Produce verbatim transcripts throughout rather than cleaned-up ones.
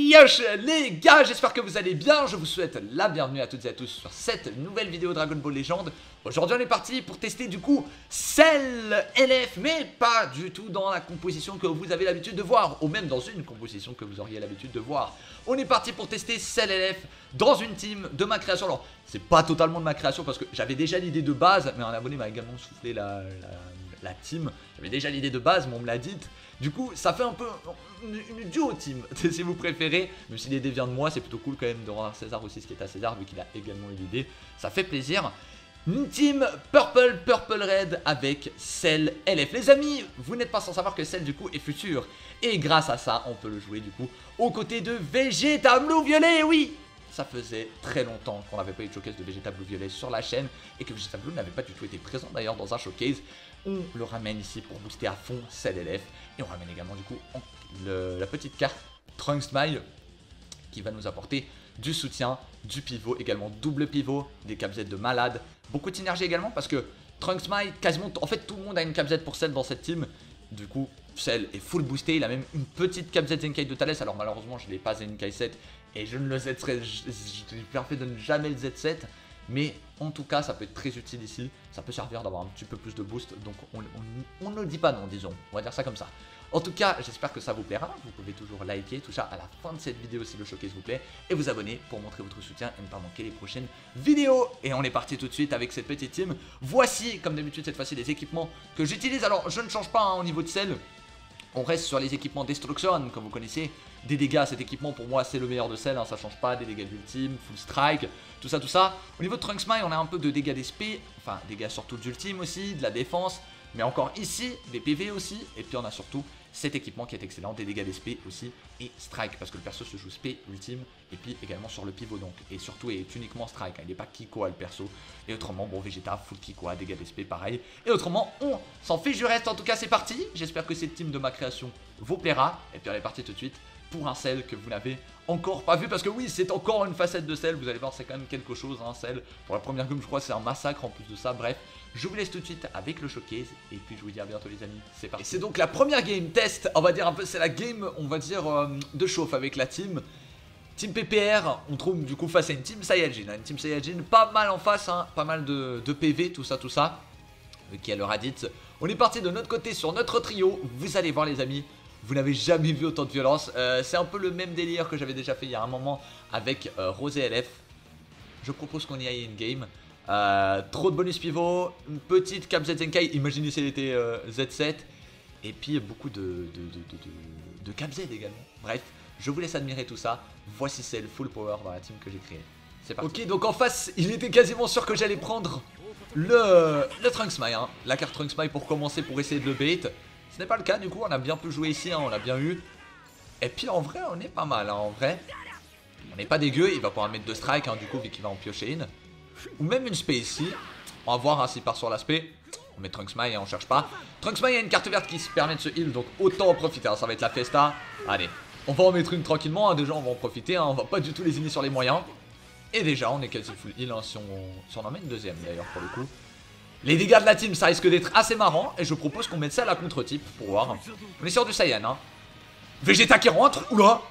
Yosh les gars, j'espère que vous allez bien, je vous souhaite la bienvenue à toutes et à tous sur cette nouvelle vidéo Dragon Ball Legends. Aujourd'hui on est parti pour tester du coup Cell L F, mais pas du tout dans la composition que vous avez l'habitude de voir, ou même dans une composition que vous auriez l'habitude de voir. On est parti pour tester Cell L F dans une team de ma création. Alors c'est pas totalement de ma création parce que j'avais déjà l'idée de base, mais un abonné m'a également soufflé la... la... la team, j'avais déjà l'idée de base mais on me l'a dit. Du coup ça fait un peu une, une duo team si vous préférez, même si l'idée vient de moi, c'est plutôt cool quand même de rendre à César aussi ce qui est à César vu qu'il a également eu l'idée, ça fait plaisir. Une team Purple, Purple Red avec Cell L F. Les amis, vous n'êtes pas sans savoir que Cell du coup est futur, et grâce à ça on peut le jouer du coup aux côtés de Vegeta Blue Violet, oui. Ça faisait très longtemps qu'on n'avait pas eu de showcase de Vegeta Blue Violet sur la chaîne et que Vegeta Blue n'avait pas du tout été présent d'ailleurs dans un showcase. On le ramène ici pour booster à fond Cell L F et on ramène également du coup le, la petite carte Trunks Smile qui va nous apporter du soutien, du pivot, également double pivot, des cap Z de malade, beaucoup de synergie également parce que Trunks Smile, quasiment, en fait tout le monde a une cap Z pour Cell dans cette team. Du coup Cell est full boosté, il a même une petite cap Z Zenkai de Thales, alors malheureusement je ne l'ai pas Zenkai sept et je ne le Z sept, je, je lui bien fait de ne jamais le Z sept, mais en tout cas ça peut être très utile ici, ça peut servir d'avoir un petit peu plus de boost, donc on, on, on ne le dit pas non, disons, on va dire ça comme ça. En tout cas j'espère que ça vous plaira, vous pouvez toujours liker tout ça à la fin de cette vidéo si le showcase vous plaît, et vous abonner pour montrer votre soutien et ne pas manquer les prochaines vidéos. Et on est parti tout de suite avec cette petite team. Voici comme d'habitude cette fois-ci les équipements que j'utilise, alors je ne change pas hein, au niveau de Cell. On reste sur les équipements Destruction, comme vous connaissez. Des dégâts, cet équipement pour moi c'est le meilleur de Cell, hein, ça change pas. Des dégâts d'ultime, full strike, tout ça, tout ça. Au niveau de Trunks Smile, on a un peu de dégâts d'S P, enfin dégâts surtout d'ultime aussi, de la défense. Mais encore ici, des P V aussi. Et puis on a surtout cet équipement qui est excellent, des dégâts d'S P aussi et strike. Parce que le perso se joue S P, ultime, et puis également sur le pivot donc. Et surtout est uniquement strike, hein, il n'est pas Kikoa le perso. Et autrement, bon Vegeta, full Kikoa, dégâts d'S P pareil. Et autrement, on s'en fait du reste. En tout cas c'est parti, j'espère que cette team de ma création vous plaira. Et puis on est parti tout de suite pour un Cell que vous n'avez encore pas vu. Parce que oui, c'est encore une facette de Cell, vous allez voir c'est quand même quelque chose, hein, Cell. Pour la première game je crois c'est un massacre en plus de ça, bref. Je vous laisse tout de suite avec le showcase et puis je vous dis à bientôt les amis, c'est parti. C'est donc la première game test, on va dire un peu, c'est la game, on va dire, euh, de chauffe avec la team. Team P P R, on trouve du coup face à une team Saiyajin, hein, une team Saiyajin pas mal en face, hein, pas mal de, de P V, tout ça, tout ça, euh, qui a le Raditz. On est parti de notre côté sur notre trio, vous allez voir les amis, vous n'avez jamais vu autant de violence. euh, C'est un peu le même délire que j'avais déjà fait il y a un moment avec euh, Rosé L F. Je propose qu'on y aille in game. Euh, trop de bonus pivot, une petite cap Z Zenkai, imaginez si elle était euh, Z sept, et puis beaucoup de, de, de, de, de, de cap Z également. Bref, je vous laisse admirer tout ça. Voici Cell full power dans la team que j'ai créée. C'est parti. Ok, donc en face, il était quasiment sûr que j'allais prendre le, le Trunks Smile, hein, la carte Trunks Smile pour commencer, pour essayer de le bait. Ce n'est pas le cas, du coup, on a bien pu jouer ici, hein, on l'a bien eu. Et puis en vrai, on est pas mal, hein, en vrai. On n'est pas dégueu, il va pouvoir mettre deux strikes, hein, du coup, vu qu'il va en piocher une. Ou même une spé ici. On va voir hein, s'il part sur l'aspect. On met Trunks Smile et on cherche pas. Trunks Smile, il y a une carte verte qui se permet de se heal, donc autant en profiter. Hein, ça va être la festa. Allez, on va en mettre une tranquillement. Hein, déjà, on va en profiter. Hein, on va pas du tout lésiner sur les moyens. Et déjà, on est quasi full heal hein, si, on, si on en met une deuxième d'ailleurs pour le coup. Les dégâts de la team, ça risque d'être assez marrant. Et je propose qu'on mette ça à la contre-type pour voir. On est sur du Saiyan. Hein. Vegeta qui rentre. Oula.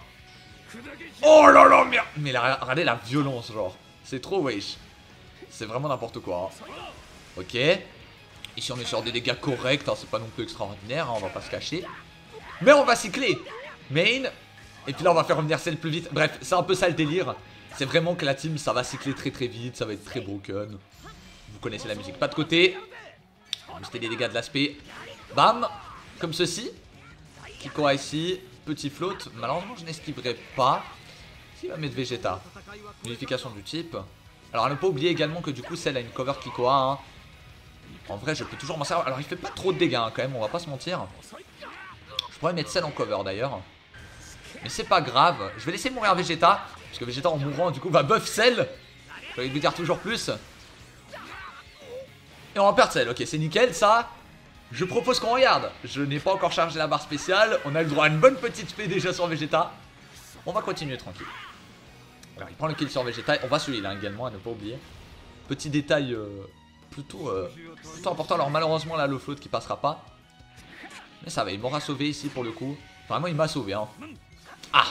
Oh là là, merde. Mais la, regardez la violence, genre. C'est trop wesh. C'est vraiment n'importe quoi. Hein. Ok. Ici on est sur des dégâts corrects. Hein. C'est pas non plus extraordinaire. Hein. On va pas se cacher. Mais on va cycler. Main. Et puis là on va faire revenir Cell plus vite. Bref, c'est un peu ça le délire. C'est vraiment que la team ça va cycler très très vite. Ça va être très broken. Vous connaissez la musique. Pas de côté. Booster les dégâts de l'aspect. Bam. Comme ceci. Kikoa ici. Petit float. Malheureusement je n'esquiverai pas. S'il va mettre Vegeta. Modification du type. Alors à ne pas oublier également que du coup Cell a une cover Kikoa hein. En vrai je peux toujours m'en servir. Alors il fait pas trop de dégâts hein, quand même, on va pas se mentir. Je pourrais mettre Cell en cover d'ailleurs. Mais c'est pas grave. Je vais laisser mourir Vegeta. Parce que Vegeta en mourant du coup va buff Cell. Je vais lui dire toujours plus. Et on va perdre Cell, ok c'est nickel ça. Je propose qu'on regarde. Je n'ai pas encore chargé la barre spéciale. On a le droit à une bonne petite spé déjà sur Vegeta. On va continuer tranquille. Alors il prend le kill sur Vegeta, on va celui-là également à ne pas oublier. Petit détail euh, plutôt, euh, plutôt important, alors malheureusement là le float qui passera pas. Mais ça va, il m'aura sauvé ici pour le coup. Vraiment il m'a sauvé hein. Ah,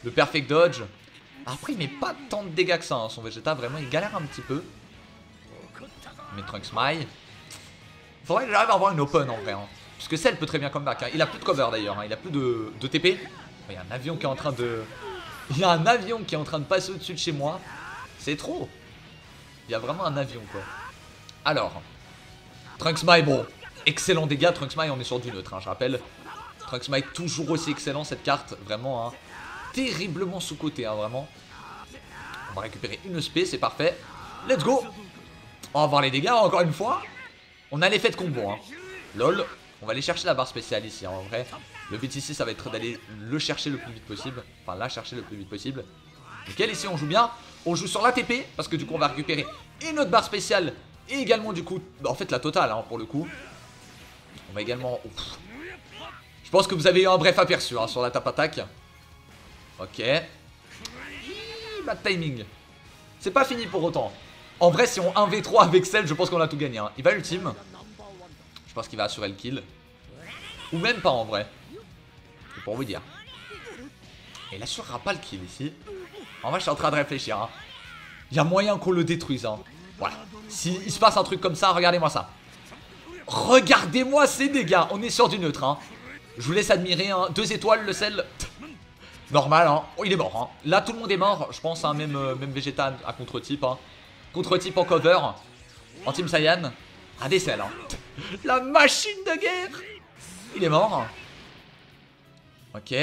Le perfect dodge. Après il met pas tant de dégâts que ça hein, son Vegeta, vraiment il galère un petit peu. Mais Trunks Mai. Faudrait que j'arrive à avoir une open en vrai hein. Parce que Cell peut très bien comeback hein. Il a plus de cover d'ailleurs hein. Il a plus de, de T P. Il y a un avion qui est en train de... Il y a un avion qui est en train de passer au-dessus de chez moi. C'est trop. Il y a vraiment un avion quoi. Alors Trunks Mai, bon, excellent dégâts. Trunks Mai on est sur du neutre hein, je rappelle. Trunks Mai toujours aussi excellent cette carte. Vraiment hein. Terriblement sous-côté hein, vraiment. On va récupérer une S P, c'est parfait. Let's go. On va voir les dégâts encore une fois. On a l'effet de combo hein. Lol. On va aller chercher la barre spéciale ici hein, en vrai. Le but ici ça va être d'aller le chercher le plus vite possible. Enfin la chercher le plus vite possible. Nickel, ici on joue bien. On joue sur l'A T P parce que du coup on va récupérer une autre barre spéciale. Et également du coup, en fait la totale hein, pour le coup. On va également... Ouf. Je pense que vous avez eu un bref aperçu hein, sur la tap attaque. Ok. Bad timing. C'est pas fini pour autant. En vrai si on un v trois avec Cell je pense qu'on a tout gagné hein. Il va ultime. Je pense qu'il va assurer le kill. Ou même pas en vrai. C'est pour vous dire. Et il assurera pas le kill ici. En vrai je suis en train de réfléchir hein. Il y a moyen qu'on le détruise hein. Voilà. S'il se passe un truc comme ça, regardez-moi ça. Regardez-moi ces dégâts. On est sur du neutre hein. Je vous laisse admirer hein. Deux étoiles le Cell. Normal hein. Oh il est mort hein. Là tout le monde est mort. Je pense hein, même, euh, même Vegeta à contre-type hein. Contre-type en cover. En Team Saiyan. Ah des Cell hein. La machine de guerre. Il est mort. Ok.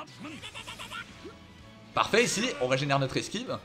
Parfait ici. On régénère notre esquive.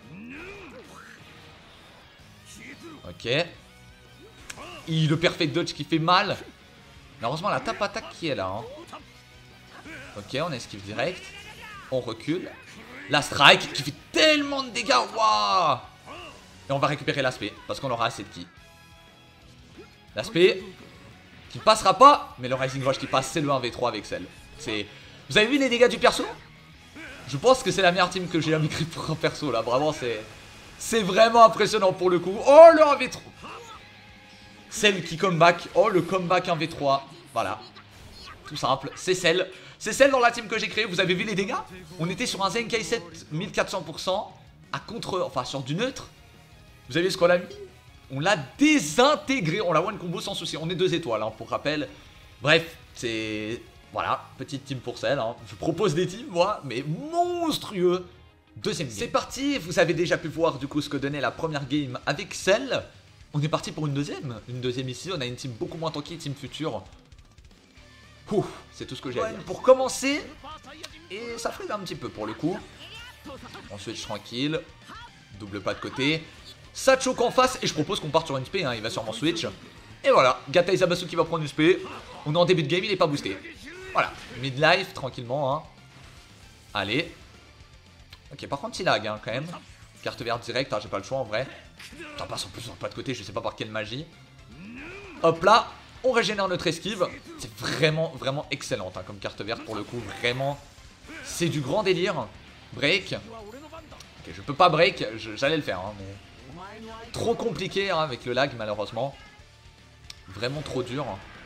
Ok. Il le perfect dodge qui fait mal. Mais heureusement la tap attaque qui est là hein. Ok on esquive direct. On recule. La strike qui fait tellement de dégâts. Waouh. Et on va récupérer l'aspect parce qu'on aura assez de ki. L'aspect qui passera pas. Mais le Rising Rush qui passe c'est le un v trois avec Cell. C'est... Vous avez vu les dégâts du perso? Je pense que c'est la meilleure team que j'ai jamais créée pour un perso là. Vraiment c'est... C'est vraiment impressionnant pour le coup. Oh le un v trois. Cell qui comeback. Oh le comeback un v trois. Voilà. Tout simple. C'est Cell. C'est Cell dans la team que j'ai créée. Vous avez vu les dégâts? On était sur un Zenkai sept mille quatre cents pour cent. À contre... Enfin sur du neutre. Vous avez vu ce qu'on a mis? On l'a désintégré. On l'a one combo sans souci. On est deux étoiles hein, pour rappel. Bref. C'est... Voilà. Petite team pour Cell hein. Je propose des teams moi. Mais monstrueux. Deuxième game. C'est parti. Vous avez déjà pu voir du coup ce que donnait la première game avec Cell. On est parti pour une deuxième. Une deuxième ici. On a une team beaucoup moins tankée. Team future. C'est tout ce que j'ai à dire. Pour commencer, et ça freeze un petit peu pour le coup. On switch tranquille. Double pas de côté. Ça choque en face et je propose qu'on parte sur une S P. Hein. Il va sûrement switch. Et voilà, Gata Izabasu qui va prendre une S P. On est en début de game, il est pas boosté. Voilà, mid-life tranquillement. Hein. Allez. Ok, par contre il lag hein, quand même. Carte verte direct, hein, j'ai pas le choix en vrai. Ça passe en plus sur le pas de côté, je sais pas par quelle magie. Hop là. On régénère notre esquive. C'est vraiment, vraiment excellente hein, comme carte verte pour le coup. Vraiment, c'est du grand délire. Break. Ok, je peux pas break. J'allais le faire, hein, mais trop compliqué hein, avec le lag malheureusement. Vraiment trop dur.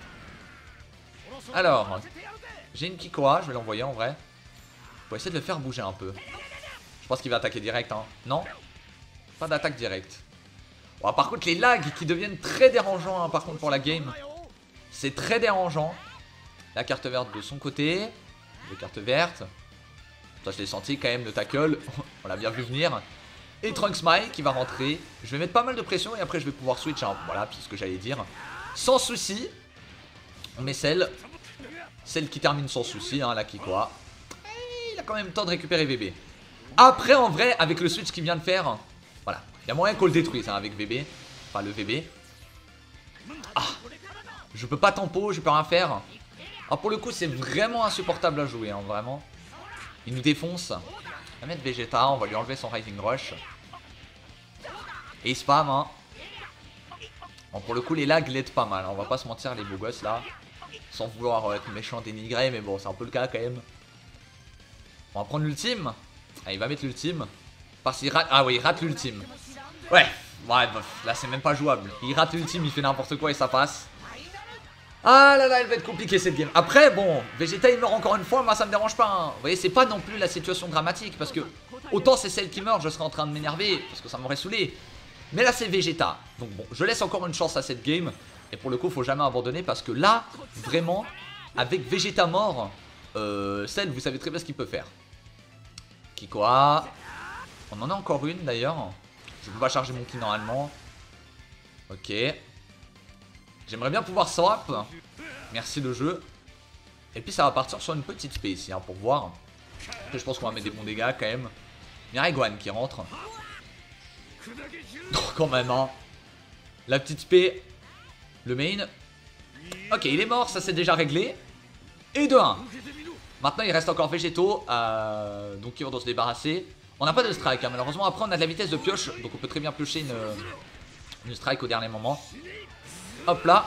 Alors, j'ai une Kikoa. Je vais l'envoyer en vrai. Pour essayer de le faire bouger un peu. Je pense qu'il va attaquer direct. Hein. Non, pas d'attaque directe. Bon, par contre, les lags qui deviennent très dérangeants hein, par contre pour la game. C'est très dérangeant. La carte verte de son côté. Les cartes vertes. Ça je l'ai senti quand même le tackle. On l'a bien vu venir. Et Trunks Mai qui va rentrer. Je vais mettre pas mal de pression et après je vais pouvoir switch. Hein. Voilà, c'est ce que j'allais dire. Sans souci. On met celle. Celle qui termine sans souci. Hein, la Kikoa. Et il a quand même le temps de récupérer V B. Après en vrai avec le switch qu'il vient de faire. Voilà. Il y a moyen qu'on le détruise hein, avec V B. Enfin le V B. Ah. Je peux pas tempo, je peux rien faire. Alors pour le coup c'est vraiment insupportable à jouer hein, vraiment. Il nous défonce. On va mettre Vegeta, on va lui enlever son Rising Rush. Et il spam hein. Bon, pour le coup les lags l'aident pas mal hein. On va pas se mentir les beaux gosses là. Sans vouloir être méchant, dénigré. Mais bon c'est un peu le cas quand même. On va prendre l'ultime. Ah, il va mettre l'ultime. Parce qu'il rate... Ah oui il rate l'ultime. Ouais, ouais bah, là c'est même pas jouable. Il rate l'ultime, il fait n'importe quoi et ça passe. Ah là là, elle va être compliquée cette game. Après, bon, Vegeta il meurt encore une fois, moi ça me dérange pas. Hein. Vous voyez, c'est pas non plus la situation dramatique parce que autant c'est celle qui meurt, je serais en train de m'énerver parce que ça m'aurait saoulé. Mais là c'est Vegeta. Donc bon, je laisse encore une chance à cette game. Et pour le coup, faut jamais abandonner parce que là, vraiment, avec Vegeta mort, euh, Cell, vous savez très bien ce qu'il peut faire. Kikoa. On en a encore une d'ailleurs. Je peux pas charger mon ki normalement. Ok. J'aimerais bien pouvoir swap. Merci le jeu. Et puis ça va partir sur une petite spé ici hein, pour voir. Après, je pense qu'on va mettre des bons dégâts quand même. Il y a Iguane qui rentre. Oh, quand même hein. La petite spé. Le main. Ok, il est mort, ça c'est déjà réglé. Et de un. Maintenant il reste encore Végétaux. Euh, donc ils vont se débarrasser. On n'a pas de strike hein, malheureusement. Après on a de la vitesse de pioche. Donc on peut très bien piocher une, une strike au dernier moment. Hop là.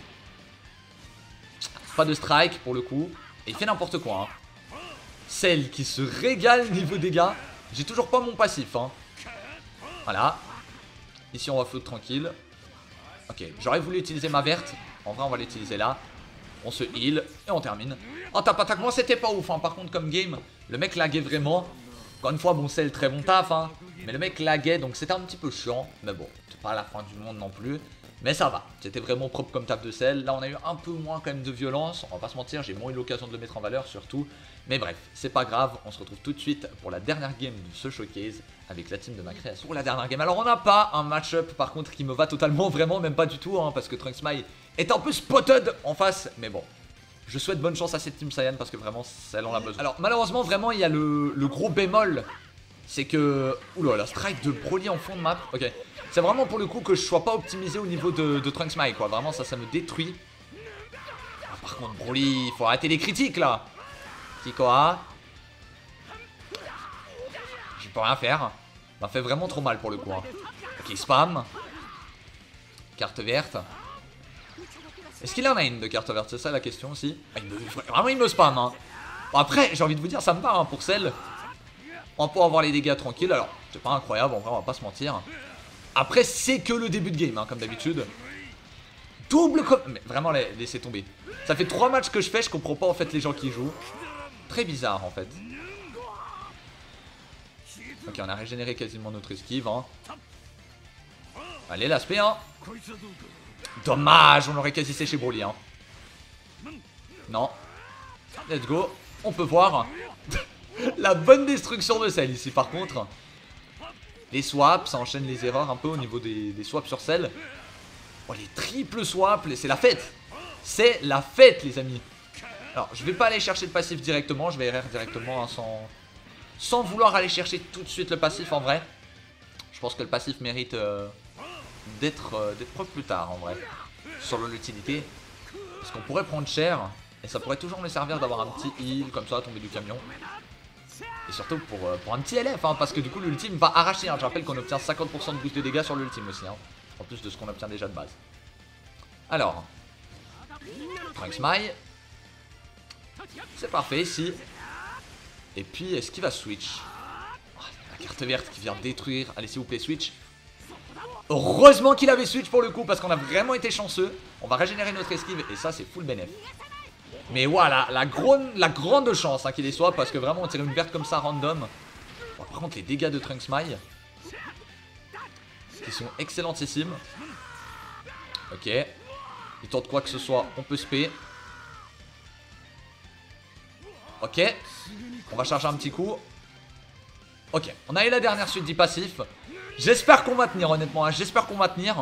Pas de strike pour le coup. Et il fait n'importe quoi hein. Celle qui se régale niveau dégâts. J'ai toujours pas mon passif hein. Voilà. Ici on va float tranquille. Ok, j'aurais voulu utiliser ma verte. En vrai on va l'utiliser là. On se heal et on termine. Oh tap attaque, moi c'était pas ouf hein. Par contre comme game, le mec laguait vraiment. Encore une fois bon c'est le très bon taf hein. Mais le mec laguait donc c'était un petit peu chiant. Mais bon, c'est pas la fin du monde non plus. Mais ça va, c'était vraiment propre comme taf de sel. Là on a eu un peu moins quand même de violence. On va pas se mentir, j'ai moins eu l'occasion de le mettre en valeur surtout. Mais bref, c'est pas grave, on se retrouve tout de suite pour la dernière game de ce showcase avec la team de ma création. Pour la dernière game, alors on n'a pas un match-up par contre qui me va totalement, vraiment même pas du tout hein, parce que Trunks Mai est un peu spotted en face. Mais bon, je souhaite bonne chance à cette team Saiyan parce que vraiment celle en a besoin. Alors malheureusement vraiment il y a le, le gros bémol. C'est que... Oula, la strike de Broly en fond de map. Ok. C'est vraiment pour le coup que je sois pas optimisé au niveau de, de Trunks Mai quoi. Vraiment ça, ça me détruit. Ah, par contre Broly, il faut arrêter les critiques là. Kikoa. Je peux rien faire. Ça fait vraiment trop mal pour le coup. Hein. Ok, spam. Carte verte. Est-ce qu'il en a une de carte verte? C'est ça la question aussi. Ah, il me... Vraiment il me spam. Hein. Bon, après, j'ai envie de vous dire, ça me va hein, pour celle. On va pouvoir avoir les dégâts tranquilles. Alors, c'est pas incroyable, en vrai, on va pas se mentir. Après, c'est que le début de game, hein, comme d'habitude. Double com... Mais vraiment, laissez tomber. Ça fait trois matchs que je fais, je comprends pas en fait les gens qui jouent. Très bizarre en fait. Ok, on a régénéré quasiment notre esquive. Hein. Allez, l'aspect, hein. Dommage, on aurait quasi séché Broly. Hein. Non. Let's go. On peut voir. La bonne destruction de celle ici par contre. Les swaps, ça enchaîne les erreurs un peu au niveau des, des swaps sur celle. Oh les triples swaps, c'est la fête. C'est la fête les amis. Alors je vais pas aller chercher le passif directement, je vais R R directement hein, sans, sans vouloir aller chercher tout de suite le passif en vrai. Je pense que le passif mérite euh, d'être euh, d'être plus tard en vrai. Sur l'utilité. Parce qu'on pourrait prendre cher. Et ça pourrait toujours me servir d'avoir un petit heal comme ça à tomber du camion. Et surtout pour, euh, pour un petit L F hein, parce que du coup l'ultime va arracher hein. Je rappelle qu'on obtient cinquante pour cent de boost de dégâts sur l'ultime aussi hein, en plus de ce qu'on obtient déjà de base. Alors Trunks Mai. C'est parfait ici. Et puis est-ce qu'il va switch? Oh, la carte verte qui vient détruire. Allez s'il vous plaît switch. Heureusement qu'il avait switch pour le coup parce qu'on a vraiment été chanceux. On va régénérer notre esquive et ça c'est full bénéf. Mais voilà, la, grande, la grande chance hein, qu'il y soit parce que vraiment on tire une verte comme ça random. Bon, par contre les dégâts de Trunks Mai qui sont excellentissimes. Ok. Il tente quoi que ce soit, on peut spé. Ok. On va charger un petit coup. Ok, on a eu la dernière suite du passif. J'espère qu'on va tenir honnêtement, hein. J'espère qu'on va tenir.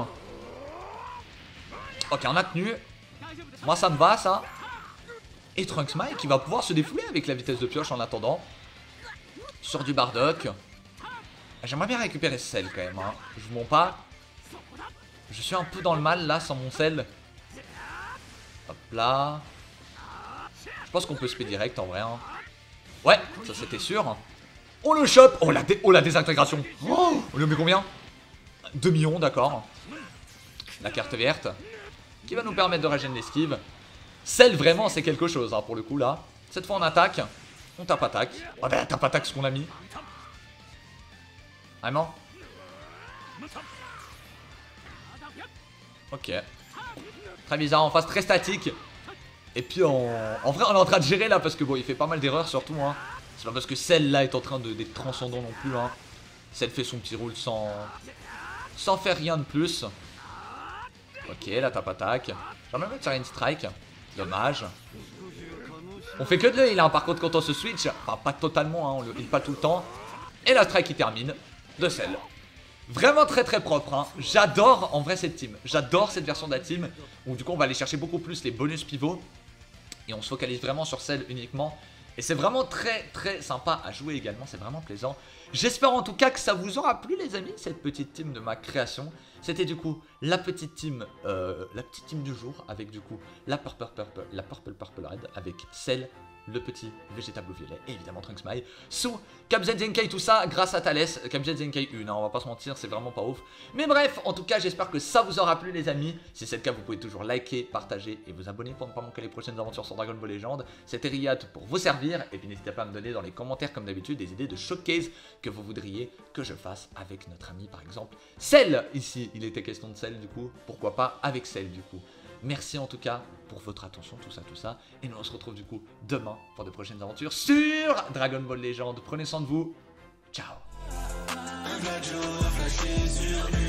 Ok, on a tenu. Moi ça me va ça. Et Trunks Mai qui va pouvoir se défouler avec la vitesse de pioche en attendant. Sur du Bardock. J'aimerais bien récupérer ce sel quand même. Hein. Je vous mens pas. Je suis un peu dans le mal là sans mon sel. Hop là. Je pense qu'on peut spé direct en vrai. Hein. Ouais, ça c'était sûr. On le chope. Oh la, dé oh, la désintégration. Oh, on lui met combien? deux millions, d'accord. La carte verte. Qui va nous permettre de régénérer l'esquive. Celle vraiment c'est quelque chose hein, pour le coup là. Cette fois on attaque. On tape attaque. Oh ben tape attaque ce qu'on a mis. Vraiment. Ok. Très bizarre en face, très statique. Et puis en, en vrai on est en train de gérer là parce que bon il fait pas mal d'erreurs surtout hein. C'est pas parce que Cell là est en train d'être transcendant non plus hein. Cell fait son petit rôle sans sans faire rien de plus. Ok la tape attaque. J'aimerais même tirer une strike. Dommage. On fait que de le heal hein. Par contre quand on se switch, enfin pas totalement hein, on le heal pas tout le temps. Et la strike qui termine de Cell. Vraiment très très propre hein. J'adore en vrai cette team. J'adore cette version de la team. Où du coup on va aller chercher beaucoup plus les bonus pivots. Et on se focalise vraiment sur Cell uniquement. Et c'est vraiment très très sympa à jouer également, c'est vraiment plaisant. J'espère en tout cas que ça vous aura plu les amis, cette petite team de ma création. C'était du coup la petite team, euh, la petite team du jour avec du coup la Purple Purple, la Purple Purple Red avec Cell, le petit végétable violet et évidemment Trunks Mai, sous Kabzat Zenkai, tout ça grâce à Thales, Kabzat Zenkai un, hein, on va pas se mentir, c'est vraiment pas ouf. Mais bref, en tout cas j'espère que ça vous aura plu les amis, si c'est le cas vous pouvez toujours liker, partager et vous abonner pour ne pas manquer les prochaines aventures sur Dragon Ball Legends. C'était Riyad pour vous servir et puis n'hésitez pas à me donner dans les commentaires comme d'habitude des idées de showcase que vous voudriez que je fasse avec notre ami par exemple Cell, ici il était question de Cell du coup, pourquoi pas avec Cell du coup. Merci en tout cas pour votre attention, tout ça, tout ça. Et nous on se retrouve du coup demain pour de prochaines aventures sur Dragon Ball Legends. Prenez soin de vous. Ciao.